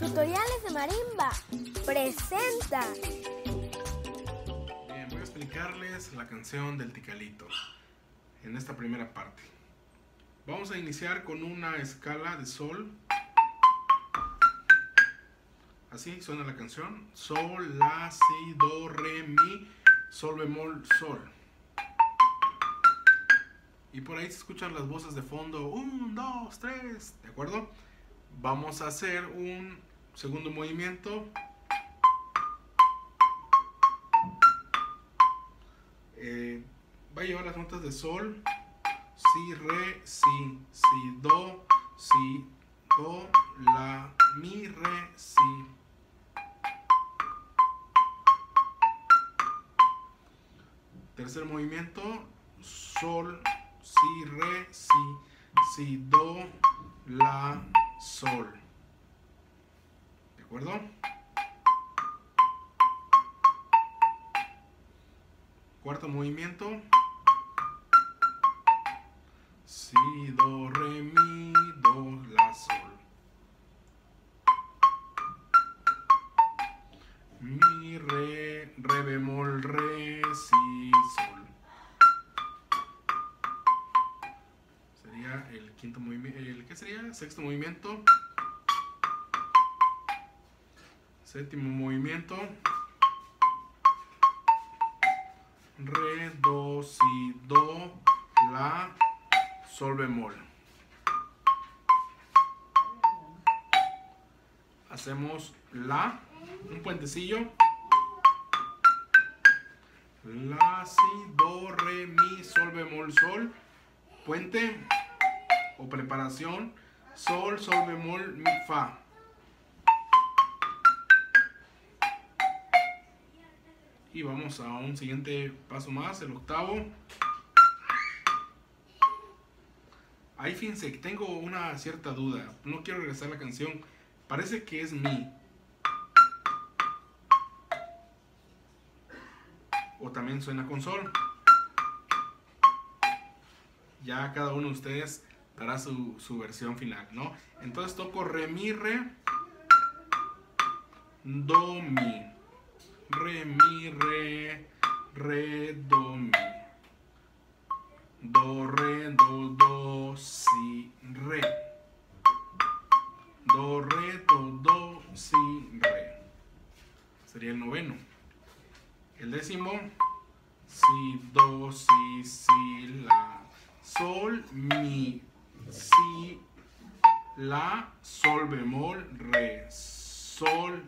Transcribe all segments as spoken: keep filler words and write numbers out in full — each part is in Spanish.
Tutoriales de Marimba presenta. Bien, voy a explicarles la canción del Ticalito en esta primera parte. Vamos a iniciar con una escala de sol. Así suena la canción: sol, la, si, do, re, mi, sol bemol, sol. Y por ahí se escuchan las voces de fondo: un, dos, tres, ¿de acuerdo? Vamos a hacer un segundo movimiento. Eh, va a llevar las notas de sol, si, re, si, si, do, si, do, la, mi, re, si. Tercer movimiento: sol, si, re, si, si, do, la, sol. ¿De acuerdo? Cuarto movimiento: si, do, re, mi, do, la, sol. Mi, re, re bemol, re, si, sol. Sería el quinto movimiento. ¿El qué sería? Sexto movimiento. Séptimo movimiento: re, do, si, do, la, sol bemol. Hacemos la, un puentecillo: la, si, do, re, mi, sol bemol, sol. Puente o preparación: sol, sol bemol, mi, fa. Y vamos a un siguiente paso más, el octavo. Ahí fíjense que tengo una cierta duda. No quiero regresar a la canción. Parece que es mi. O también suena con sol. Ya cada uno de ustedes dará su, su versión final, ¿no? Entonces toco re, mi, re, do, mi. Re, mi, re, re, do, mi. Do, re, do, do, si, re. Do, re, do, do, si, re. Sería el noveno. El décimo: si, do, si, si, la, sol, mi, si, la, sol bemol, re, sol,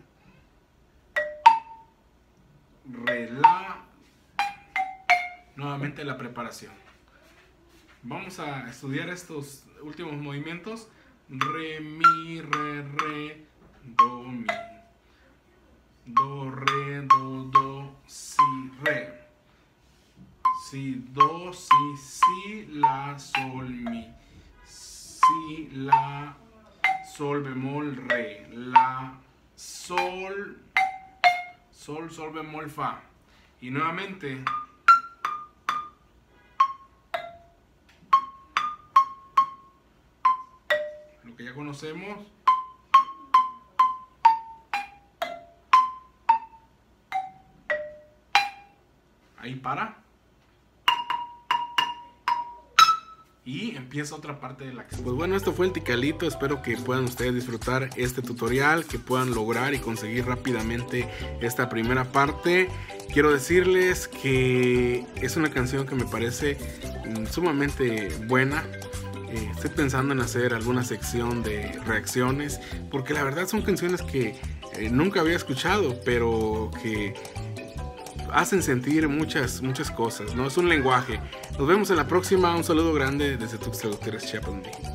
re, la. Nuevamente la preparación. Vamos a estudiar estos últimos movimientos: re, mi, re, re, do, mi. Do, re, do, do, si, re. Si, do, si, si, la, sol, mi. Si, la, sol bemol, re. La, sol, sol, sol bemol, fa. Y nuevamente lo que ya conocemos. Ahí para. Y empieza otra parte de la canción. Pues bueno, esto fue el Ticalito. Espero que puedan ustedes disfrutar este tutorial, que puedan lograr y conseguir rápidamente esta primera parte. Quiero decirles que es una canción que me parece sumamente buena. Eh, estoy pensando en hacer alguna sección de reacciones, porque la verdad son canciones que eh, nunca había escuchado, pero que hacen sentir muchas, muchas cosas, ¿no? Es un lenguaje. Nos vemos en la próxima. Un saludo grande desde Tuxtla Gutiérrez, Chiapas.